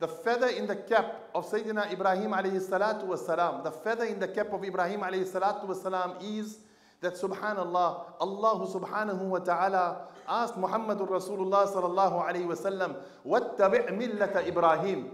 The feather in the cap of Sayyidina Ibrahim alayhi salatu was salam. The feather in the cap of Ibrahim alayhi salatu was salam is that subhanallah, Allah subhanahu wa ta'ala asked Muhammadur Rasulullah sallallahu alayhi wa sallam, وَاتَّبِعْ مِلَّةَ Ibrahim.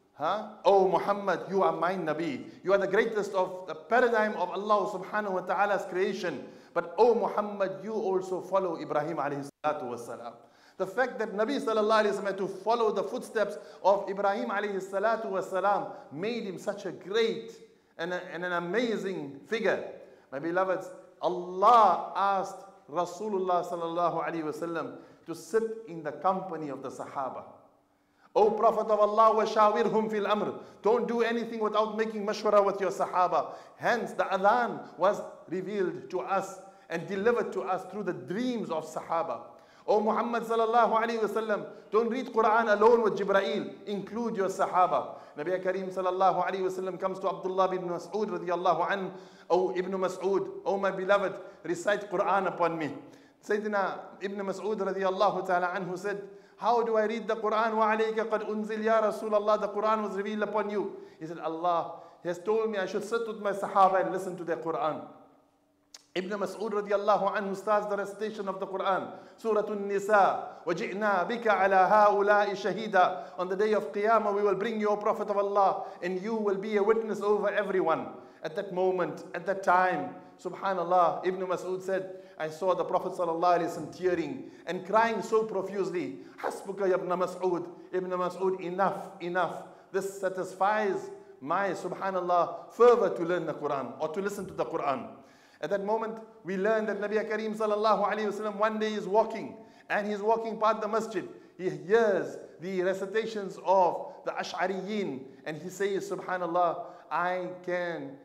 Oh Muhammad, you are my Nabi. You are the greatest of the paradigm of Allah subhanahu wa ta'ala's creation. But oh Muhammad, you also follow Ibrahim alayhi salatu wa salam. The fact that Nabi sallallahu alayhi wa sallam had to follow the footsteps of Ibrahim alayhi salatu wa salam made him such a great and an amazing figure. My beloveds, Allah asked Rasulullah sallallahu alayhi wa sallam to sit in the company of the Sahaba. O Prophet of Allah, وَشَاوِرْهُمْ فِي الْأَمْرِ. Don't do anything without making mashwara with your Sahaba. Hence, the adhan was revealed to us and delivered to us through the dreams of Sahaba. O Muhammad sallallahu alayhi wa sallam, don't read Quran alone with Jibreel. Include your Sahaba. Nabi Kareem sallallahu alayhi wa sallam comes to Abdullah bin Mas'ud radiyallahu anhu. O Ibn Mas'ud, O my beloved, recite Quran upon me. Sayyidina Ibn Mas'ud radiyallahu ta'ala anhu said, how do I read the Quran? وَعَلَيْكَ قَدْ أُنزِلْ يَا رَسُولَ اللَّهِ. The Quran was revealed upon you. He said, Allah has told me I should sit with my Sahaba and listen to their Quran. Ibn Mas'ud radiallahu anhu starts the recitation of the Quran. Surah An-Nisa. وَجِئْنَا بِكَ عَلَى هَؤُلَاءِ شَهِيدًا. On the day of Qiyamah, we will bring you, O Prophet of Allah, and you will be a witness over everyone. At that moment, at that time, subhanallah, Ibn Mas'ud said, I saw the Prophet sallallahu alaihi wasallam tearing and crying so profusely. Hasbuka ya Ibn Mas'ud. Ibn Mas'ud, enough, enough. This satisfies my, subhanallah, fervor to learn the Quran or to listen to the Quran. At that moment, we learned that Nabi Kareem sallallahu alaihi wasallam one day is walking and he's walking past the masjid. He hears the recitations of the Ash'ariyin and he says, subhanallah, I can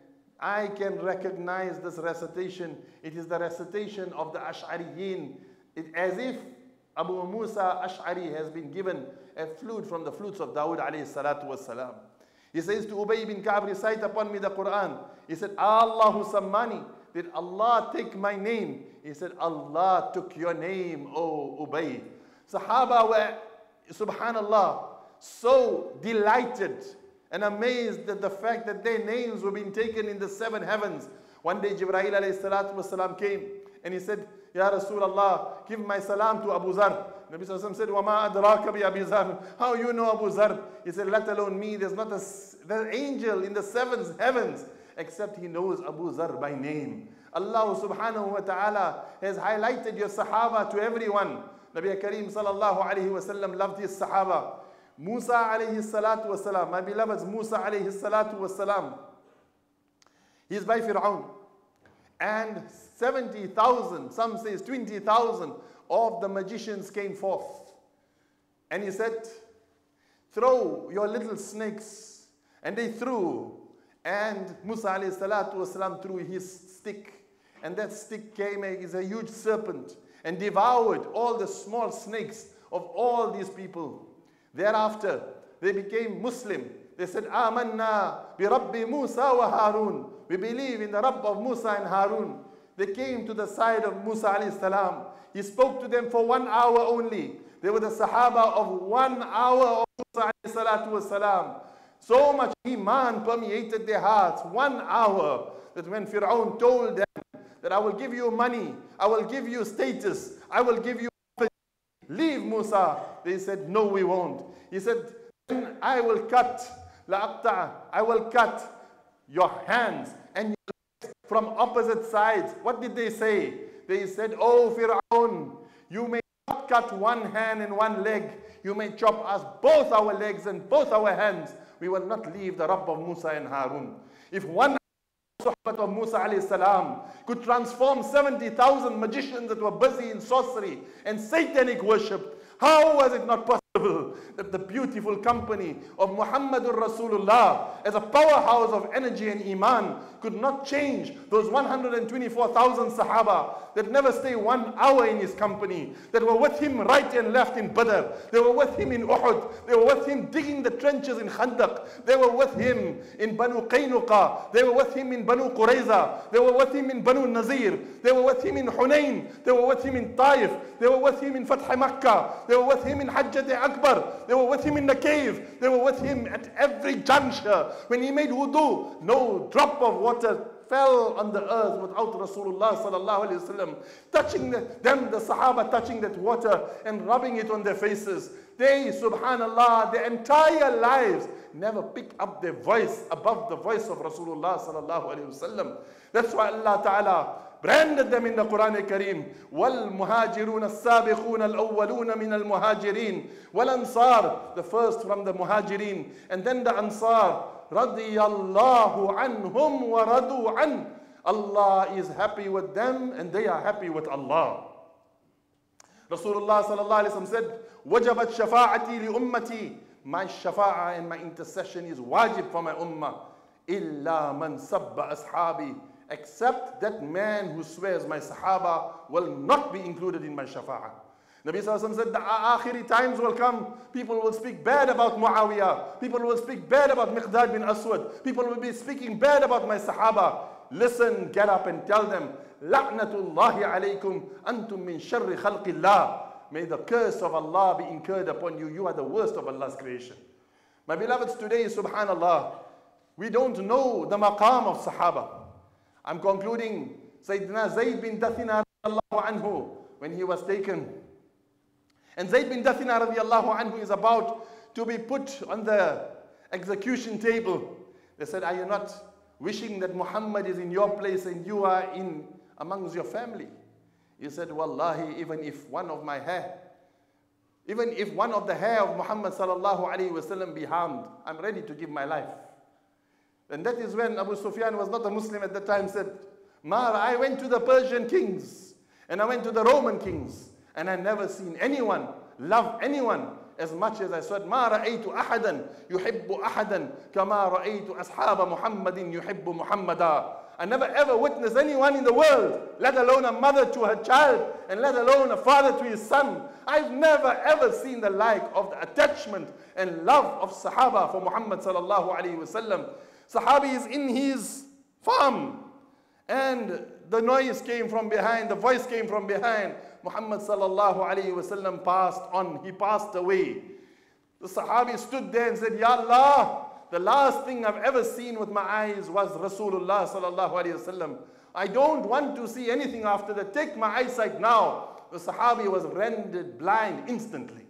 recognize this recitation. It is the recitation of the Ash'ariyin. As if Abu Musa Ash'ari has been given a flute from the flutes of Dawood alayhi salatu was salam. He says to Ubay bin Ka'b, recite upon me the Quran. He said, Allahu sammani. Did Allah take my name? He said, Allah took your name, O Ubay. Sahaba were, subhanallah, so delighted and amazed at the fact that their names were being taken in the 7 heavens. One day Jibreel alayhi salatu wasalam came and he said, Ya Rasulullah, give my salam to Abu Zar. Nabi sallallahu alayhi wa sallam said, وَمَا أَدْرَاكَ بِأَبِي زَرٍ. How you know Abu Zar? He said, let alone me, there's not an angel in the 7 heavens except he knows Abu Zar by name. Allah subhanahu wa ta'ala has highlighted your Sahaba to everyone. Nabi Kareem sallallahu alayhi wa sallam loved his Sahaba. Musa alayhi salatu wasalam, my beloveds, Musa alayhi salatu wasalam, he is by Fir'aun. And 70,000, some says 20,000 of the magicians came forth. And he said, throw your little snakes. And they threw. And Musa alayhi salatu wasalam threw his stick. And that stick came as a huge serpent and devoured all the small snakes of all these people. Thereafter, they became Muslim. They said, Amanna bi Rabbi Musa wa Harun. We believe in the Rabb of Musa and Harun. They came to the side of Musa alayhi salam. He spoke to them for 1 hour only. They were the Sahaba of 1 hour of Musa alayhi salatu wasalam. So much iman permeated their hearts. 1 hour that when Fir'aun told them that I will give you money, I will give you status, I will give you leave Musa. They said, no, we won't. He said, I will cut, I will cut your hands and your legs from opposite sides. What did they say? They said, oh Fir'aun, you may not cut one hand and one leg. You may chop us both our legs and both our hands. We will not leave the Rabb of Musa and Harun. If one Suhbat of Musa alayhi salam could transform 70,000 magicians that were busy in sorcery and satanic worship, how was it not possible that the beautiful company of Muhammadur Rasulullah as a powerhouse of energy and iman could not change those 124,000 Sahaba that never stay 1 hour in his company, that were with him right and left in Badr, they were with him in Uhud, they were with him digging the trenches in Khandaq, they were with him in Banu Qaynuqa, they were with him in Banu Qurayza, they were with him in Banu Nazir, they were with him in Hunayn, they were with him in Taif, they were with him in Fath Makkah, they were with him in Hajjat Akbar. They were with him in the cave. They were with him at every juncture. When he made wudu, no drop of water fell on the earth without Rasulullah sallallahu alayhi wasallam touching the Sahaba touching that water and rubbing it on their faces. They, subhanallah, their entire lives never pick up their voice above the voice of Rasulullah sallallahu alayhi wasallam. That's why Allah Ta'ala branded them in the Quran al-Kareem. وَالْمُهَاجِرُونَ السَّابِقُونَ الْأَوَّلُونَ مِنَ الْمُهَاجِرِينَ وَالْأَنصَارِ, the first from the Muhajirin, and then the Ansar. رَضِيَ اللَّهُ عَنْهُمْ وَرَضُوا عَنْهُ. Allah is happy with them and they are happy with Allah. Rasulullah sallallahu alayhi wa sallam said, وَجَبَتْ شَفَاعَتِي لِأُمَّتِي. My shafa'ah and my intercession is wajib for my ummah. إِلَّا مَنْ سَبَّ أَصْحَابِي. Except that man who swears my sahaba will not be included in my shafa'ah. Nabi Sallallahu Alaihi Wasallam said the akhiri times will come. People will speak bad about Muawiyah. People will speak bad about Miqdad bin Aswad. People will be speaking bad about my sahaba. Listen, get up and tell them, La'natullahi alaykum antum min sharri khalqillah. May the curse of Allah be incurred upon you. You are the worst of Allah's creation. My beloveds, today, subhanallah, we don't know the maqam of sahaba. I'm concluding. Sayyidina Zayd bin Dathina radiallahu anhu, when he was taken. And Zayd bin Dathina radiallahu anhu is about to be put on the execution table. They said, are you not wishing that Muhammad is in your place and you are in amongst your family? He said, Wallahi, even if one of my hair, even if one of the hair of Muhammad sallallahu alayhi wa sallam be harmed, I'm ready to give my life. And that is when Abu Sufyan was not a Muslim at that time, said, I went to the Persian kings and I went to the Roman kings and I never seen anyone love anyone as much as I said, ما رأيت أحدا يحب أحدا كما رأيت أصحاب محمد يحب محمدا. I never ever witnessed anyone in the world, let alone a mother to her child and let alone a father to his son. I've never ever seen the like of the attachment and love of Sahaba for Muhammad sallallahu alayhi wa sallam. Sahabi is in his farm and the noise came from behind, the voice came from behind. Muhammad sallallahu alayhi wa sallam passed on, he passed away. The Sahabi stood there and said, Ya Allah, the last thing I've ever seen with my eyes was Rasulullah sallallahu alayhi wa sallam. I don't want to see anything after that. Take my eyesight now. The Sahabi was rendered blind instantly.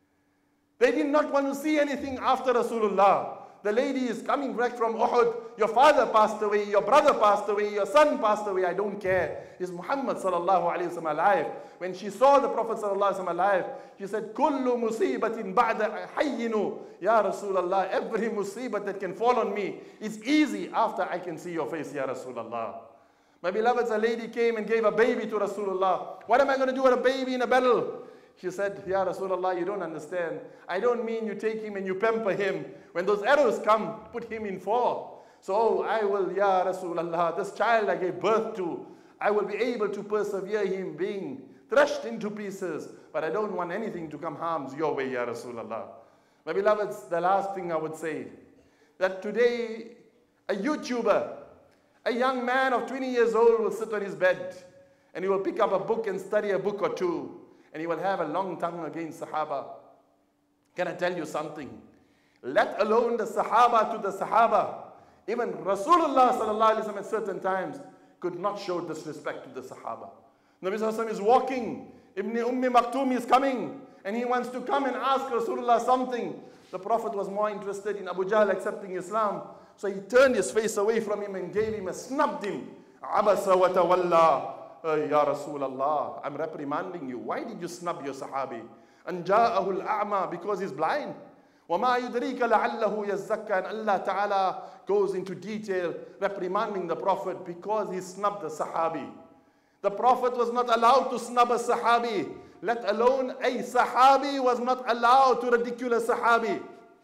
They did not want to see anything after Rasulullah. The lady is coming back from Uhud. Your father passed away, your brother passed away, your son passed away. I don't care. Is Muhammad sallallahu alayhi wa sallam alive? When she saw the Prophet sallallahu alayhi wa sallam alive, she said, Kullu musibatin ba'da hayyinu. Ya Rasulallah, every musibat that can fall on me is easy after I can see your face, Ya Rasulallah. My beloveds, a lady came and gave a baby to Rasulullah. What am I going to do with a baby in a battle? She said, Ya Rasulullah, you don't understand. I don't mean you take him and you pamper him. When those arrows come, put him in fall. So I will, Ya Rasulullah, this child I gave birth to, I will be able to persevere him being thrashed into pieces. But I don't want anything to come harms your way, Ya Rasulullah. My beloveds, the last thing I would say, that today a YouTuber, a young man of 20 years old will sit on his bed and he will pick up a book and study a book or two. And he will have a long tongue against Sahaba. Can I tell you something? Let alone the Sahaba to the Sahaba. Even Rasulullah sallallahu alaihi wasallam at certain times could not show disrespect to the Sahaba. Nabi sallallahu alaihi wasallam is walking. Ibn Maktoum is coming. And he wants to come and ask Rasulullah something. The Prophet was more interested in Abu Jahl accepting Islam. So he turned his face away from him and gave him snubbed him. Abasa wa tawalla. Ya Rasulallah, I'm reprimanding you. Why did you snub your Sahabi? And ja'ahu al-a'ma, because he's blind. وَمَا يُدْرِيكَ لَعَلَّهُ يَزَّكَّى. And Allah Ta'ala goes into detail reprimanding the Prophet because he snubbed the Sahabi. The Prophet was not allowed to snub a Sahabi, let alone a Sahabi was not allowed to ridicule a Sahabi.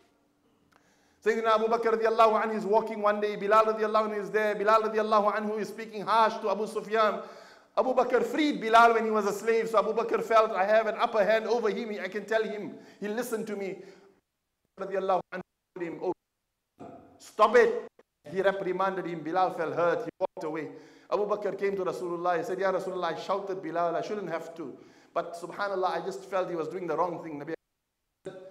Sayyidina Abu Bakr radiallahu anhu is walking one day, Bilal radiallahu anhu is there, Bilal radiallahu anhu is speaking harsh to Abu Sufyan. Abu Bakr freed Bilal when he was a slave, so Abu Bakr felt, I have an upper hand over him, I can tell him, he listened to me. Radiallahu anhu told him, oh, stop it. He reprimanded him, Bilal felt hurt, he walked away. Abu Bakr came to Rasulullah, he said, Ya Rasulullah, I shouted Bilal, I shouldn't have to. But subhanallah, I just felt he was doing the wrong thing. Nabi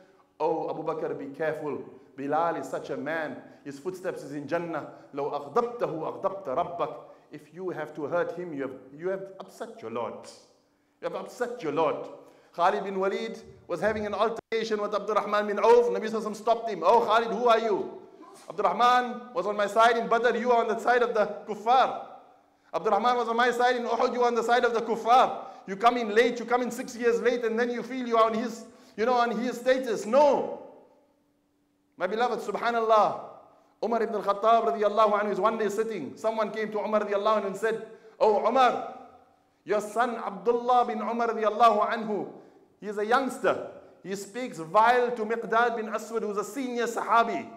Bakr, be careful. Bilal is such a man. His footsteps is in Jannah. لو أغضبته أغضبت ربك. If you have to hurt him, you have upset your Lord. You have upset your Lord. Khalid bin Walid was having an altercation with Abdurrahman bin Auf. Nabi Sallallahu stopped him. Oh Khalid, who are you? Abdurrahman was on my side in Badr, you are on the side of the kuffar. Abdurrahman was on my side in Uhud, you are on the side of the kuffar. You come in late, you come in 6 years late, and then you feel you are on his, on his status. No. My beloved, subhanallah, Umar ibn al-Khattab radiallahu anhu is one day sitting. Someone came to Umar radiallahu anhu and said, oh Umar, your son Abdullah bin Umar radiallahu anhu, he is a youngster. He speaks vile to Miqdad bin Aswad, who is a senior sahabi.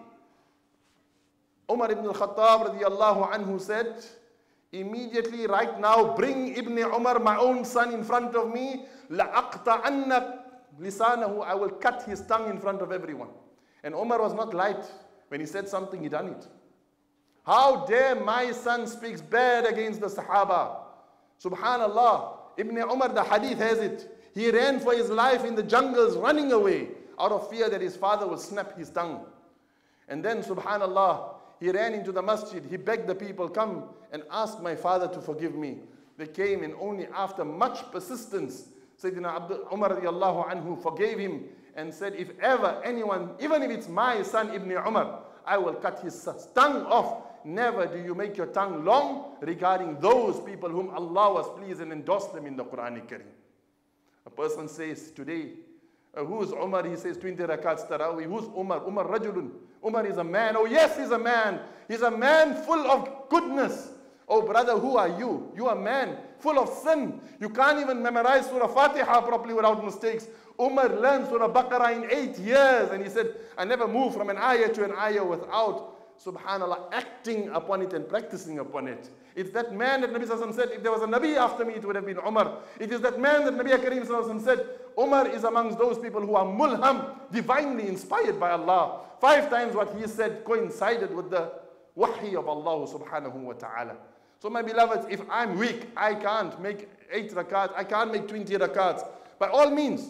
Umar ibn al-Khattab radiallahu anhu said, immediately right now, bring Ibn Umar, my own son, in front of me. لَأَقْطَعَنَّ لِسَانَهُ, I will cut his tongue in front of everyone. And Umar was not light. When he said something, he done it. How dare my son speaks bad against the Sahaba? Subhanallah. Ibn Umar, the hadith has it. He ran for his life in the jungles, running away, out of fear that his father will snap his tongue. And then, subhanallah, he ran into the masjid. He begged the people, come and ask my father to forgive me. They came, and only after much persistence, Sayyidina Umar radiallahu anhu forgave him and said, if ever anyone, even if it's my son Ibn Umar, I will cut his tongue off. Never do you make your tongue long regarding those people whom Allah was pleased and endorsed them in the Quran Kareem. A person says today, who's Umar? He says 20 rakats tarawih. Who's Umar? Umar rajulun. Umar is a man. Oh yes, he's a man. He's a man full of goodness. Oh brother, who are you? You are a man full of sin. You can't even memorize Surah Fatiha properly without mistakes. Umar learned Surah Baqarah in 8 years, and he said, I never moved from an ayah to an ayah without, subhanallah, acting upon it and practicing upon it. It's that man that Nabi Sallallahu Alaihi Wasallam said, if there was a Nabi after me, it would have been Umar. It is that man that Nabi Kareem Sallallahu Alaihi Wasallam said, Umar is amongst those people who are mulham, divinely inspired by Allah. 5 times what he said coincided with the wahi of Allah subhanahu wa ta'ala. So my beloveds, if I'm weak, I can't make 8 rakats, I can't make 20 rakats. By all means,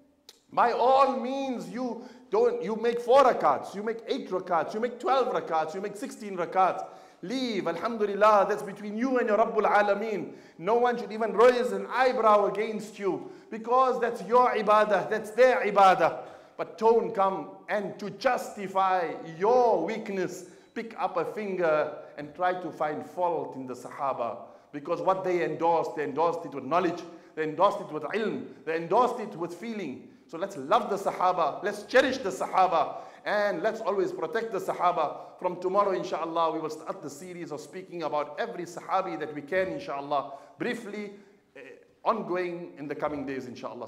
you make 4 rakats, you make 8 rakats, you make 12 rakats, you make 16 rakats. Leave, alhamdulillah, that's between you and your Rabbul Alameen. No one should even raise an eyebrow against you, because that's your ibadah, that's their ibadah. But don't come and to justify your weakness, pick up a finger and try to find fault in the Sahaba. Because what they endorsed it with knowledge, they endorsed it with ilm, they endorsed it with feeling. So let's love the Sahaba, let's cherish the Sahaba, and let's always protect the Sahaba. From tomorrow, inshallah, we will start the series of speaking about every Sahabi that we can, inshallah, briefly, ongoing in the coming days, inshallah.